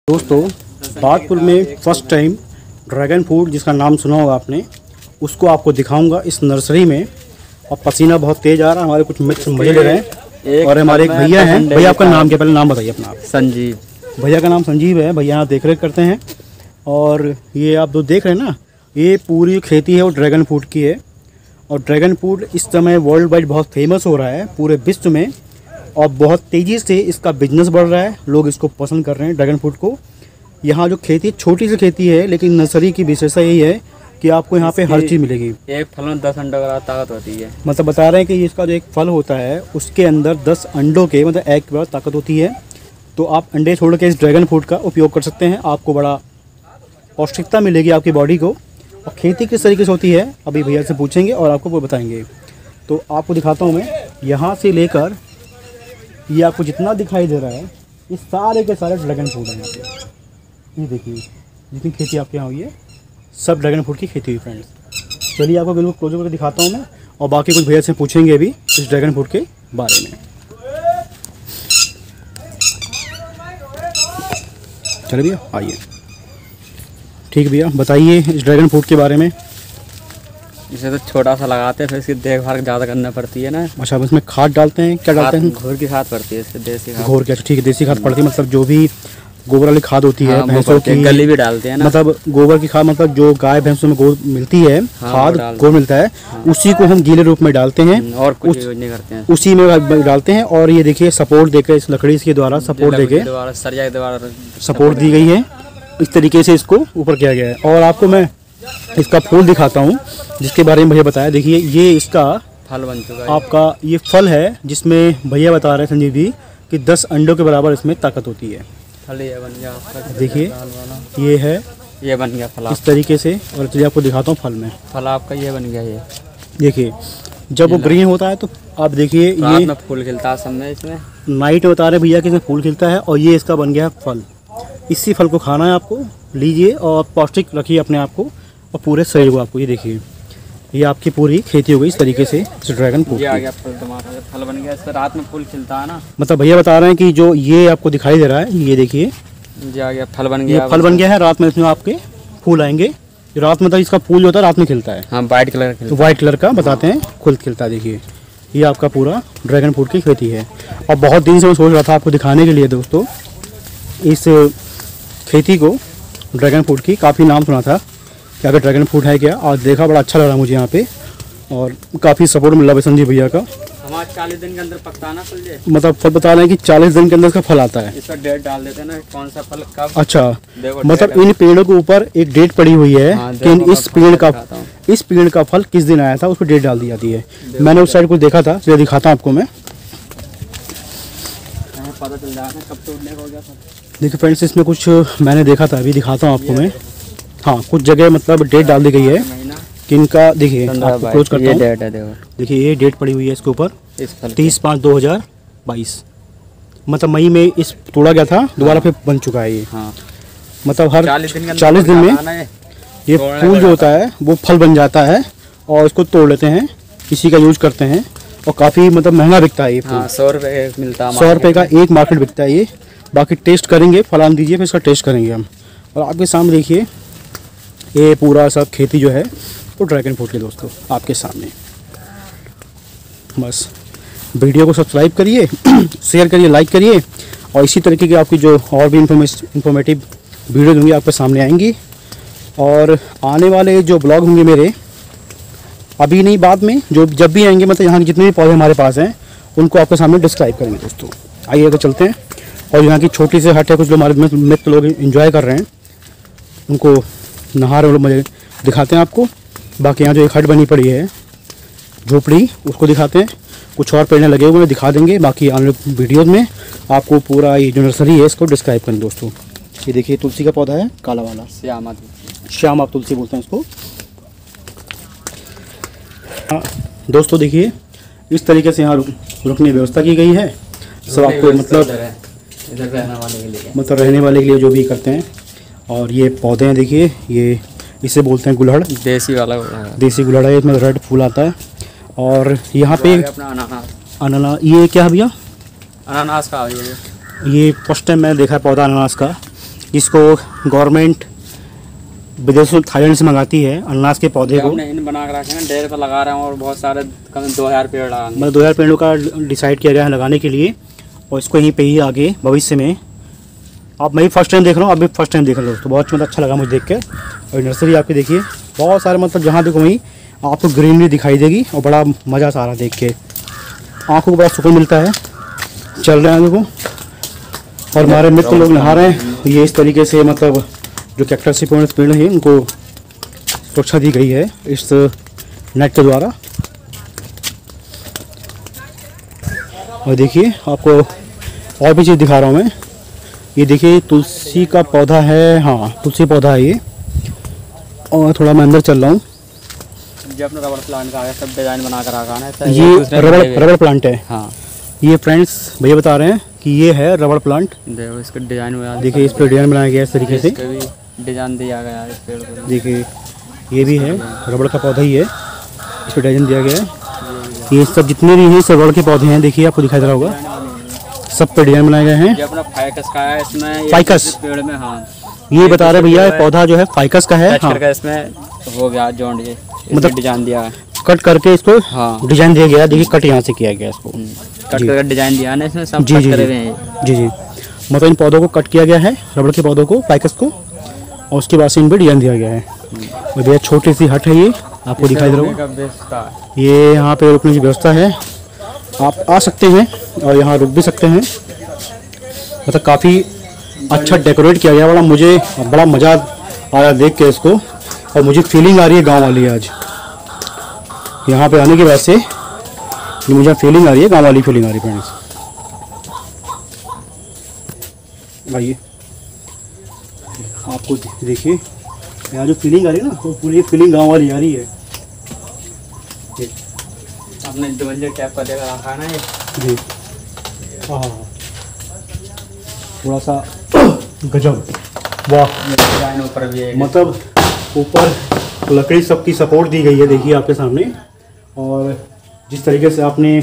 दोस्तों बागपुर में first time dragon fruit जिसका नाम सुना होगा आपने, उसको आपको दिखाऊंगा इस नर्सरी में। और पसीना बहुत तेज आ रहा है, हमारे कुछ मित्र मजे ले रहे हैं। और हमारे एक भैया हैं। भैया आपका नाम क्या, पहले नाम बताइए अपना। आप संजीव। भैया का नाम संजीव है। भैया यहाँ देख रेख करते हैं। और ये आप जो देख रहे हैं ना, ये पूरी खेती है वो ड्रैगन फ्रूट की है। और ड्रैगन फ्रूट इस समय वर्ल्ड वाइड बहुत फेमस हो रहा है पूरे विश्व में, और बहुत तेज़ी से इसका बिजनेस बढ़ रहा है। लोग इसको पसंद कर रहे हैं ड्रैगन फ्रूट को। यहाँ जो खेती छोटी सी खेती है, लेकिन नर्सरी की विशेषता यही है कि आपको यहाँ पे हर चीज़ मिलेगी। एक फल में 10 अंडों का ताकत होती है। मतलब बता रहे हैं कि इसका जो एक फल होता है उसके अंदर 10 अंडों के मतलब एग के बाद ताकत होती है। तो आप अंडे छोड़ के इस ड्रैगन फ्रूट का उपयोग कर सकते हैं। आपको बड़ा पौष्टिकता मिलेगी आपकी बॉडी को। और खेती किस तरीके से होती है अभी भैया से पूछेंगे और आपको वो बताएंगे। तो आपको दिखाता हूँ मैं, यहाँ से लेकर ये आपको जितना दिखाई दे रहा है ये सारे के सारे ड्रैगन फ्रूट हैं यहाँ पे। ये देखिए जितनी खेती आपके यहाँ हुई है सब ड्रैगन फ्रूट की खेती हुई फ्रेंड्स। चलिए आपको बिल्कुल क्लोज करके दिखाता हूँ मैं, और बाकी कुछ भैया से पूछेंगे भी इस ड्रैगन फ्रूट के बारे में। चलिए भैया आइए। ठीक भैया बताइए इस ड्रैगन फ्रूट के बारे में। इसे तो छोटा सा लगाते हैं, फिर इसकी देखभाल ज़्यादा करना पड़ती है ना। अच्छा, इसमें खाद डालते हैं, क्या डालते हैं? घोर की खाद पड़ती है इससे, देसी खाद। घोर की, अच्छा ठीक है, देसी खाद पड़ती है। मतलब जो भी गोबर वाली खाद होती है भैंसों की, गली भी डालते हैं ना। मतलब गोबर की खाद, मतलब जो गाय भैंसों में गोबर मिलती है, खाद गोबर मिलता है, उसी को हम गीले रूप में डालते हैं और कुछ यूज नहीं करते हैं, उसी में डालते हैं। और ये देखिए सपोर्ट देकर, इस लकड़ी के द्वारा सपोर्ट देके सरिया के द्वारा सपोर्ट दी गई है। इस तरीके से इसको ऊपर किया गया है। और आपको मैं इसका फूल दिखाता हूँ जिसके बारे में भैया बताया। देखिए ये इसका फल बन चुका है। आपका ये फल है जिसमें भैया बता रहे हैं संजीव जी कि 10 अंडों के बराबर इसमें ताकत होती है। फल ये बन गया आपका। देखिए ये है, ये बन गया फल इस तरीके से। और चलिए आपको दिखाता हूँ फल में। फल आपका ये बन गया। ये देखिए जब वो ग्रीन होता है तो आप देखिए रात ये में फूल खिलता है समय, इसमें नाइट में बता रहे भैया कि इसमें फूल खिलता है। और ये इसका बन गया फल। इसी फल को खाना है आपको, लीजिए और पौष्टिक रखिए अपने आप को और पूरे शरीर को। आपको ये देखिए ये आपकी पूरी खेती हो गई इस तरीके से इस ड्रैगन फ्रूट। ये आ गया फल, तुम्हारा फल बन गया। इसका रात में फूल खिलता है ना। मतलब भैया बता रहे हैं कि जो ये आपको दिखाई दे रहा है, ये देखिए ये आ गया फल बन गया। ये फल बन गया है। रात में इसमें आपके फूल आएंगे। रात में, मतलब इसका फूल जो होता है रात में खिलता है। हाँ, वाइट कलर का। तो वाइट कलर का बताते हैं, खुद खिलता है। देखिए ये आपका पूरा ड्रैगन फ्रूट की खेती है। और बहुत दिन से मैं सोच रहा था आपको दिखाने के लिए दोस्तों इस खेती को, ड्रैगन फ्रूट की। काफ़ी नाम सुना था कि अगर ड्रैगन फ्रूट है क्या, आज देखा, बड़ा अच्छा लग रहा मुझे यहाँ पे। और काफ़ी सपोर्ट मिला है संजीव भैया का। हमारे 40 दिन के अंदर पकता ना फल। मतलब फल बता रहे हैं कि 40 दिन के अंदर इसका फल आता है। इसका डेट डाल देते हैं ना, कौन सा फल कब। अच्छा, मतलब इन पेड़ों के ऊपर एक डेट पड़ी हुई है कि इस पेड़ का फल किस दिन आया था, उस पर डेट डाल दी जाती है। मैंने उस साइड कुछ देखा था, चलिए दिखाता हूँ आपको मैं। पता चल जाएगा कब तोड़ने का हो गया। देखिए फ्रेंड्स इसमें कुछ मैंने देखा था, अभी दिखाता हूँ आपको मैं। हाँ, कुछ जगह मतलब डेट डाल दी गई है कि इनका, देखिए आपको क्लोज करता हूँ। देखिए ये डेट पड़ी हुई है इसके ऊपर 30/5/2022। मतलब मई में इस तोड़ा गया था, दोबारा फिर बन चुका है ये। हाँ। मतलब हर 40 दिन में ये फूल जो होता है वो फल बन जाता है और इसको तोड़ लेते हैं, इसी का यूज करते हैं। और काफ़ी मतलब महंगा बिकता है ये फूल। 100 रुपये मिलता है। 100 रुपये का एक मार्केट बिकता है ये। बाकी टेस्ट करेंगे, फलान दीजिए, फिर इसका टेस्ट करेंगे हम। और आपके सामने देखिए ये पूरा सब खेती जो है वो ड्रैगन फ्रूट के दोस्तों आपके सामने। बस वीडियो को सब्सक्राइब करिए, शेयर करिए, लाइक करिए। और इसी तरीके की आपकी जो और भी इंफॉर्मेटिव वीडियो होंगी आपके सामने आएंगी। और आने वाले जो ब्लॉग होंगे मेरे, अभी नहीं बाद में, जो जब भी आएंगे, मतलब यहाँ के जितने भी पौधे हमारे पास हैं उनको आपके सामने डिस्क्राइब करेंगे दोस्तों। आइए तो चलते हैं। और यहाँ की छोटी सी हट है, कुछ जो हमारे मित्र लोग एंजॉय कर रहे हैं, उनको नहा रहे लोग, मजे दिखाते हैं आपको। बाकी यहाँ जो एक हट बनी पड़ी है झोपड़ी, उसको दिखाते हैं। कुछ और पेड़ लगे हुए हैं, दिखा देंगे बाकी आने वीडियोज़ में। आपको पूरा ये जो नर्सरी है इसको डिस्क्राइब करें दोस्तों। ये देखिए तुलसी का पौधा है, काला वाला, श्याम आप तुलसी बोलते हैं इसको। हाँ दोस्तों देखिए इस तरीके से यहाँ रुकने की व्यवस्था की गई है। सब आपको मतलब रहने वाले के लिए जो भी करते हैं। और ये पौधे हैं, देखिए ये इसे बोलते हैं गुलहड़, देसी गुलहड़ है, इसमें रेड फूल आता है। और यहाँ पे अनानास, ये क्या है भैया? अनानास का। ये फर्स्ट टाइम मैंने देखा है पौधा अनानास का। इसको गवर्नमेंट विदेशों थाईलैंड से मंगाती है अनानास के पौधे को। हमने इन बना कर रखे हैं, डेढ़ पर लगा रहे हैं और बहुत सारे कम 2000 पेड़ लगाएंगे। मतलब 2000 पेड़ों का डिसाइड किया गया है लगाने के लिए, और इसको यहीं पे ही आगे भविष्य में। आप मैं भी फर्स्ट टाइम देख रहा हूँ, आप भी फर्स्ट टाइम देख रहे हो, तो बहुत मतलब अच्छा लगा मुझे देख के। और नर्सरी आपकी देखिए, बहुत सारे मतलब जहाँ देखो वहीं आपको ग्रीनरी दिखाई देगी और बड़ा मज़ा सा आ रहा देख के, आँखों को बड़ा सुकून मिलता है। चल रहे हैं देखो, और हमारे मित्र लोग नहा रहे हैं। ये इस तरीके से मतलब जो कैक्टस से पेड़ हैं उनको सुरक्षा दी गई है इस नेट के द्वारा। और देखिए आपको और भी चीज़ दिखा रहा हूँ मैं। ये देखिए तुलसी का पौधा है, हाँ तुलसी पौधा है ये। और थोड़ा मैं अंदर चल रहा हूँ। ये अपना रबड़ प्लांट का है, सब डिजाइन बना कर रखा है। ये रबड़ प्लांट है। हाँ ये फ्रेंड्स भैया बता रहे हैं कि ये है रबड़ प्लांट। देखो इसका डिजाइन हुआ, देखिए इस पर डिजाइन बनाया गया है इस तरीके से, डिजाइन दिया गया है इस पेड़ को। देखिए ये भी है रबड़ का पौधा ही है, इस पर डिजाइन दिया गया है। ये सब जितने भी हैं सब रबड़ के पौधे हैं, देखिए आपको दिखाई दे रहा होगा, सब पे डिजाइन बनाए गए हैं। ये अपना फाइकस का है, इसमें फाइकस पेड़ में, हाँ ये बता रहे भैया पौधा जो है फाइकस का है। हाँ इसमें हो गया जॉन्ड, ये मतलब डिजाइन दिया है, कट करके इसको हाँ डिजाइन दिया गया। देखिए कट यहाँ से किया गया इसको, कट करके डिजाइन दिया है ना इसमें, सब जी कट जी करे हुए हैं। जी जी, मतलब इन पौधों को कट किया गया है, रबड़ के पौधों को, फाइकस को, और उसके बाद से इन पर डिजाइन दिया गया है। और भैया छोटी सी हट है ये, आपको दिखाई दे रहा होगा। ये यहाँ पे रुकने की व्यवस्था है, आप आ सकते हैं और यहाँ रुक भी सकते हैं। मतलब काफ़ी अच्छा डेकोरेट किया गया, मुझे बड़ा मज़ा आ रहा देख के इसको, और मुझे फीलिंग आ रही है गांव वाली। आज यहाँ पे आने के बाद से मुझे फीलिंग आ रही है, गांव वाली फीलिंग आ रही है फ्रेंड्स। आइए आपको देखिए यहाँ जो फीलिंग आ रही है ना, वो पूरी फीलिंग गांव वाली आ रही है। आपने डोंजे टैप का देखा रखा है ना ये जी, हाँ थोड़ा सा गजब, वाह। डिजाइन ऊपर भी है, मतलब ऊपर लकड़ी सबकी सपोर्ट दी गई है, देखिए आपके सामने। और जिस तरीके से आपने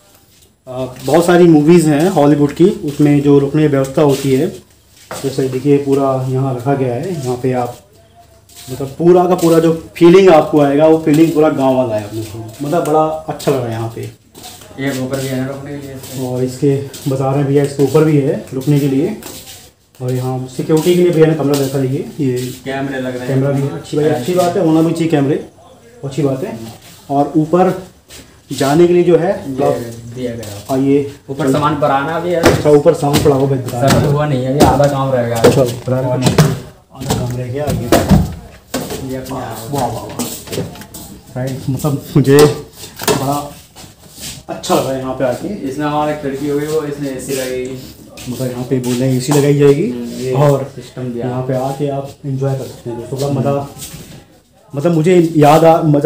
बहुत सारी मूवीज़ हैं हॉलीवुड की, उसमें जो रुकने की व्यवस्था होती है, जैसे देखिए पूरा यहाँ रखा गया है। यहाँ पे आप मतलब पूरा का पूरा जो फीलिंग आपको आएगा, वो फीलिंग पूरा गांव वाला है अपने को, मतलब बड़ा अच्छा लग रहा है यहाँ पे। ये ऊपर भी है रुकने के लिए, और इसके बता रहे हैं भैया इसके ऊपर भी है रुकने के लिए, और यहाँ सिक्योरिटी के लिए भैया ने कमरा देखा लीजिए। ये कैमरे लग रहे हैं, कैमरा भी है, अच्छी बात है, होना भी चाहिए कैमरे, अच्छी बात है। और ऊपर जाने के लिए जो है दिया गया, और ये ऊपर सामान पर आना भी है। अच्छा ऊपर सामान पड़ा होगा, सर हुआ नहीं है, ये आधा काम रह गया। अच्छा आधा काम रह गया आगे। ये अपना वाह वाह वाह राइट, मतलब मुझे बड़ा अच्छा लगा यहाँ पे आके। इसमें हमारा खिड़की होगी, वो इसमें एसी लगेगी, मतलब यहाँ पे बोल रहे हैं एसी लगाई जाएगी, और सिस्टम दिया। यहाँ पे आके आप एंजॉय कर सकते हैं दोस्तों। बड़ा मज़ा, मतलब मुझे याद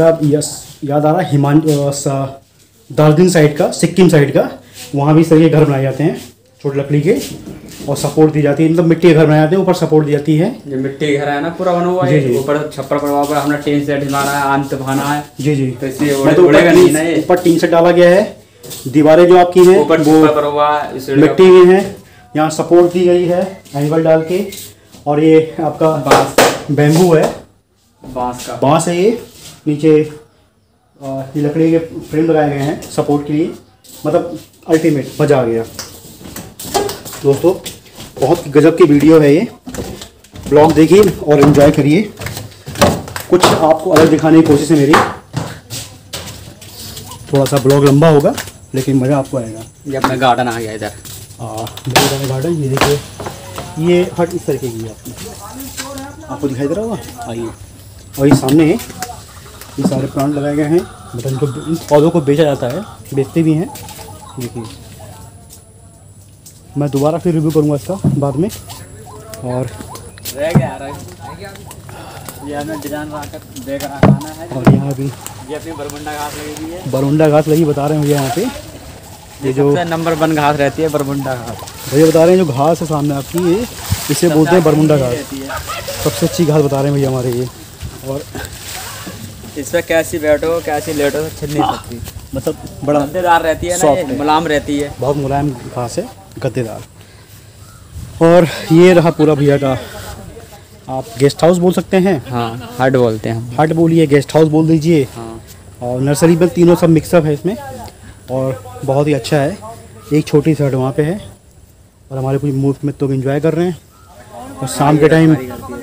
आ रहा दार्जिलिंग साइड का, सिक्किम साइड का, वहाँ भी इस तरह के घर बनाए जाते हैं छोटे लकड़ी के, और सपोर्ट दी जाती है, मतलब मिट्टी के घर बनाए जाते हैं, ऊपर सपोर्ट दी जाती है। जो मिट्टी के घर है ना पूरा बना हुआ है, ऊपर छप्पर पड़ा हुआ है, हमने टीन सेट हिलाना है, आम तूफाना है। जी जी, तो इसलिए उड़ेगा नहीं ना, ये ऊपर टीन सेट डाला गया है, दीवारें जो आपकी हैं ऊपर वो पड़ा हुआ है, मिट्टी में है, यहाँ सपोर्ट दी गई है एंगल डाल के। और ये आपका बैम्बू है, बांस है ये, नीचे ये लकड़ी के फ्रेम लगाए गए हैं सपोर्ट के लिए, मतलब अल्टीमेट मज़ा आ गया दोस्तों। बहुत गजब की वीडियो है ये, ब्लॉग देखिए और एंजॉय करिए। कुछ आपको अलग दिखाने की कोशिश है मेरी, थोड़ा सा ब्लॉग लंबा होगा लेकिन मज़ा आपको आएगा। ये अपना गार्डन आ गया इधर, गार्डन, ये देखिए, ये हट इस तरीके की है, आपको दिखाई दे रहा होगा। आइए, और ये सामने ये सारे प्लांट लगाए गए हैं, मतलब इनको इन पौधों को बेचा जाता है, बेचते भी हैं। देखिए मैं दोबारा फिर रिव्यू करूँगा इसका बाद में। और रह गया ये हमें डिजाइन देख रहा है, और यहाँ भी ये अपनी बरमुंडा घास लगी हुई है, बरमुंडा घास लगी, बता रहे हैं भैया यहाँ पे। ये जो नंबर 1 घास रहती है बरमुंडा घास, भैया बता रहे हैं जो घास है सामने आपकी, ये इसे बोलते हैं बरमुंडा घास, सबसे अच्छी घास बता रहे हैं भैया हमारे ये। और इस पर कैसी बैठो कैसी लेटो छिल नहीं सकती, मतलब बड़ा गद्देदार रहती है ना, ये मुलायम रहती है, बहुत मुलायम घास है, गद्देदार। और ये रहा पूरा भैया का, आप गेस्ट हाउस बोल सकते हैं। हाँ, हट बोलते हैं हम। हट बोलिए, गेस्ट हाउस बोल दीजिए। हाँ। और नर्सरी में तीनों सब मिक्सअप है इसमें, और बहुत ही अच्छा है। एक छोटी सी हट वहाँ पे है, और हमारे पूरी मूव में तो एंजॉय कर रहे हैं। और शाम के टाइम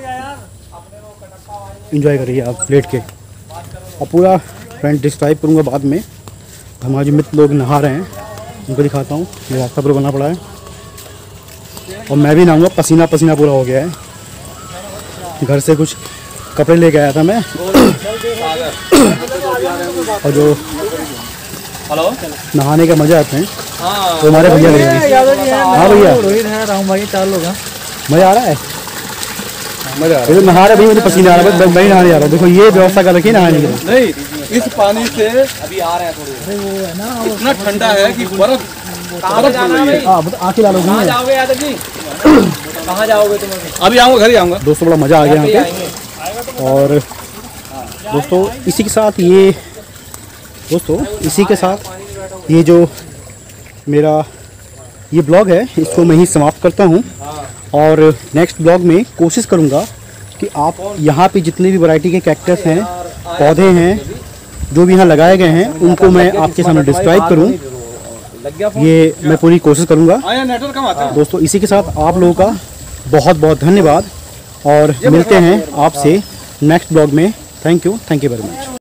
एंजॉय करिए आप लेट के। और पूरा फ्रेंड डिस्क्राइब करूँगा बाद में। हमारे जो मित्र लोग नहा रहे हैं उनको दिखाता हूँ। ये रास्ता पूरा बना पड़ा है, और मैं भी नहाऊँगा। पसीना पसीना पूरा हो गया है। घर से कुछ कपड़े लेके आया था मैं। और जो नहाने का मज़ा आते हैं तो हमारे भैया लेंगे। हाँ भैया, रोहित है, राम भाई, 4 लोग हैं। मज़ा आ रहा है। मज़ा आ रहा है। नहा रहे भाई, मुझे पसीना आ रहा है, मैं नहाने जा रहा हूँ। देखो ये व्यवस्था कर रखी है नहाने की। नहीं, इस पानी से अभी आ रहे हैं थोड़ी, वो है ना, इतना ठंडा है कि बर्फ आँखें लाल हो गई हैं। जाओगे यादव जी? कहाँ जाओगे तुम? अभी आऊँगा, घर ही आऊँगा। दोस्तों बड़ा मज़ा आ गया यहाँ पे। और दोस्तों इसी के साथ ये जो मेरा ये ब्लॉग है इसको मैं ही समाप्त करता हूँ। और नेक्स्ट ब्लॉग में कोशिश करूँगा कि आप यहाँ पे जितने भी वैरायटी के कैक्टस हैं, पौधे हैं, जो भी यहाँ लगाए गए हैं, उनको मैं आपके सामने डिस्क्राइब करूँ। ये मैं पूरी कोशिश करूँगा। दोस्तों इसी के साथ आप लोगों का बहुत बहुत धन्यवाद, और मिलते हैं आपसे नेक्स्ट ब्लॉग में। Thank you very much.